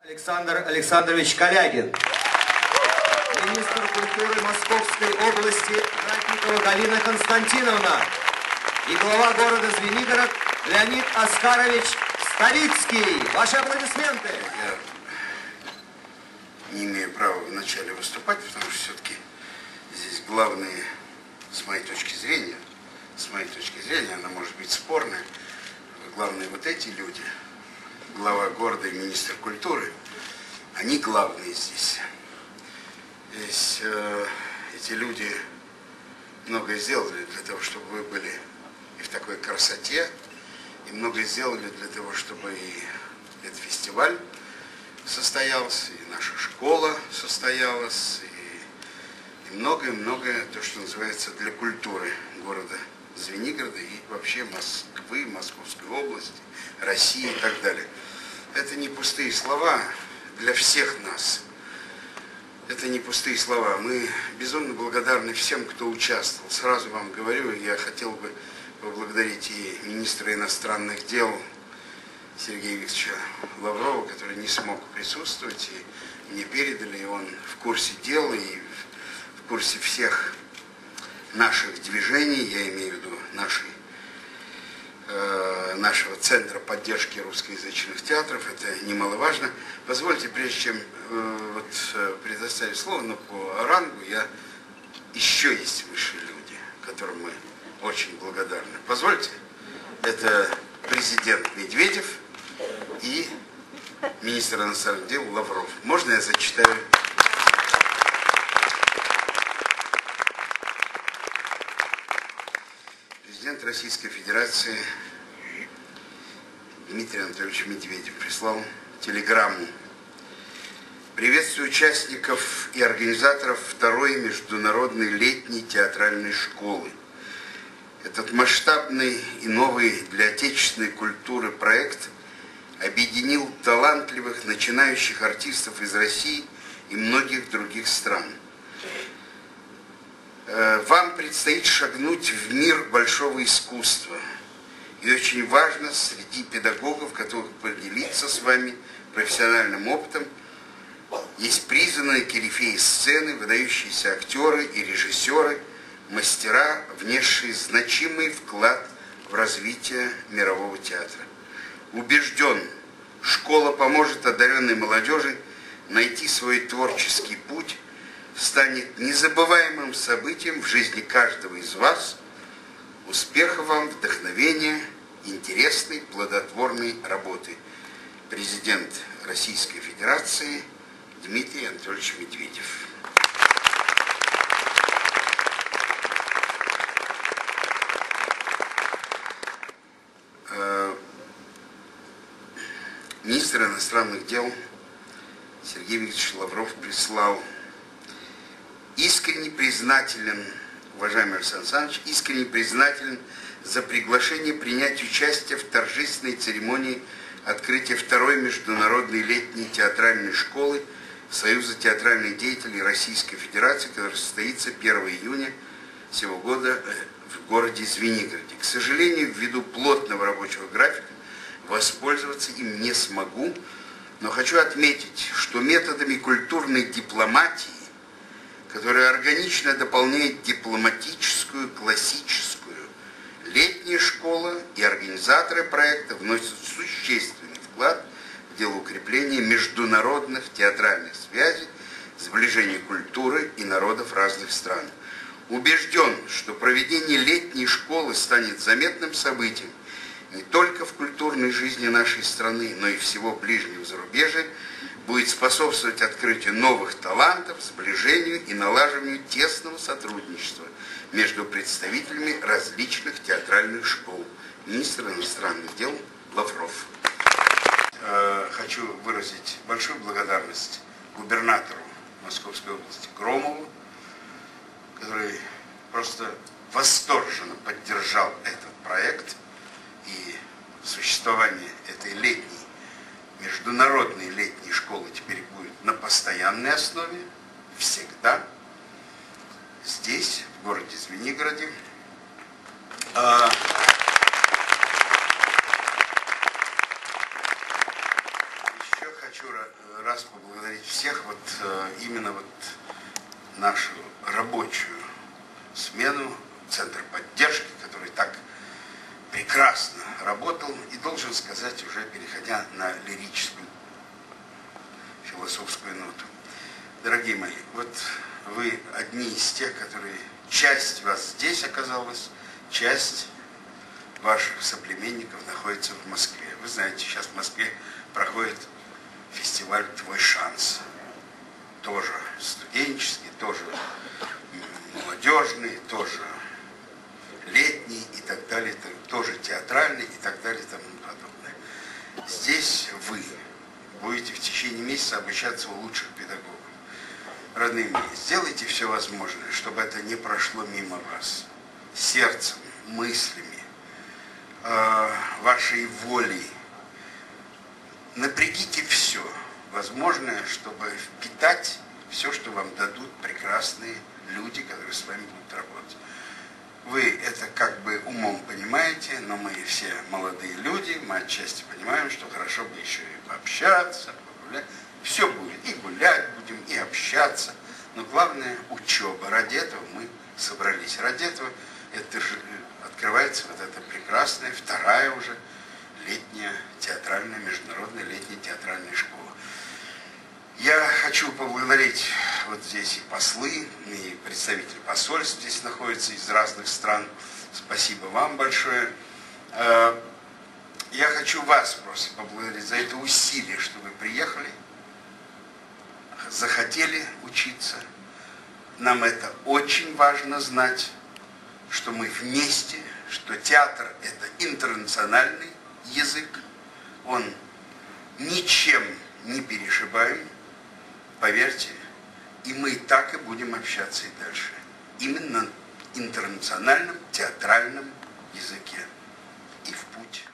Александр Александрович Калягин. Министр культуры Московской области Ратникова Галина Константиновна. И глава города Звенигород Леонид Оскарович Ставицкий. Ваши аплодисменты. Я не имею права вначале выступать, потому что все-таки здесь главные, с моей точки зрения, она может быть спорная, главные вот эти люди, глава города и министр культуры, они главные здесь. Здесь эти люди многое сделали для того, чтобы вы были и в такой красоте, и многое сделали для того, чтобы и этот фестиваль состоялся, и наша школа состоялась, и многое-многое, то, что называется, для культуры города Звенигорода и вообще Москвы, Московской области, России и так далее. Это не пустые слова для всех нас. Это не пустые слова. Мы безумно благодарны всем, кто участвовал. Сразу вам говорю, я хотел бы поблагодарить и министра иностранных дел Сергея Викторовича Лаврова, который не смог присутствовать, и мне передали, и он в курсе дела, и в курсе всех наших движений, я имею в виду нашего Центра поддержки русскоязычных театров, это немаловажно. Позвольте, прежде чем предоставить слово, но по рангу еще есть высшие люди, которым мы очень благодарны. Позвольте, это президент Медведев и министр иностранных дел Лавров. Можно я зачитаю? Президент Российской Федерации Дмитрий Анатольевич Медведев прислал телеграмму. Приветствую участников и организаторов второй международной летней театральной школы. Этот масштабный и новый для отечественной культуры проект объединил талантливых начинающих артистов из России и многих других стран. Вам предстоит шагнуть в мир большого искусства. И очень важно среди педагогов, готовых поделиться с вами профессиональным опытом, есть признанные корифеи сцены, выдающиеся актеры и режиссеры, мастера, внесшие значимый вклад в развитие мирового театра. Убежден, школа поможет одаренной молодежи найти свой творческий путь, станет незабываемым событием в жизни каждого из вас. Успехов вам, вдохновения, интересной, плодотворной работы. Президент Российской Федерации Дмитрий Анатольевич Медведев. Министр иностранных дел Сергей Викторович Лавров прислал: искренне признателен, уважаемый Александр Александрович, искренне признателен за приглашение принять участие в торжественной церемонии открытия второй международной летней театральной школы Союза театральных деятелей Российской Федерации, которая состоится 1 июня сего года в городе Звенигороде. К сожалению, ввиду плотного рабочего графика воспользоваться им не смогу, но хочу отметить, что методами культурной дипломатии, которая органично дополняет дипломатическую, классическую, летняя школа и организаторы проекта вносят существенный вклад в дело укрепления международных театральных связей, сближения культуры и народов разных стран. Убежден, что проведение летней школы станет заметным событием не только в культурной жизни нашей страны, но и всего ближнего зарубежья, будет способствовать открытию новых талантов, сближению и налаживанию тесного сотрудничества между представителями различных театральных школ. Министр иностранных дел Лавров. Хочу выразить большую благодарность губернатору Московской области Громову, который просто восторженно поддержал этот проект, и существование этой международной летней школы теперь будет на постоянной основе, всегда, здесь, в городе Звенигороде. Еще хочу прекрасно работал и, должен сказать, уже переходя на лирическую, философскую ноту. Дорогие мои, вот вы одни из тех, которые... Часть вас здесь оказалась, часть ваших соплеменников находится в Москве. Вы знаете, сейчас в Москве проходит фестиваль «Твой шанс». Тоже студенческий, тоже молодежный, тоже летний и так далее, тоже театральный и так далее и тому подобное. Здесь вы будете в течение месяца обучаться у лучших педагогов. Родные мои, сделайте все возможное, чтобы это не прошло мимо вас. Сердцем, мыслями, вашей волей. Напрягите все возможное, чтобы впитать все, что вам дадут прекрасные люди, которые с вами будут работать. Вы это как бы умом понимаете, но мы все молодые люди, мы отчасти понимаем, что хорошо бы еще и пообщаться, погулять. Все будет, и гулять будем, и общаться, но главное учеба. Ради этого мы собрались. Ради этого это же открывается вот эта прекрасная, вторая уже летняя театральная, международная летняя театральная школа. Я хочу поблагодарить вот здесь и послы, и представители посольств здесь находятся из разных стран. Спасибо вам большое. Я хочу вас просто поблагодарить за это усилие, что вы приехали, захотели учиться. Нам это очень важно знать, что мы вместе, что театр – это интернациональный язык, он ничем не перешибаем, поверьте, и мы так и будем общаться и дальше. Именно на интернациональном театральном языке. И в путь.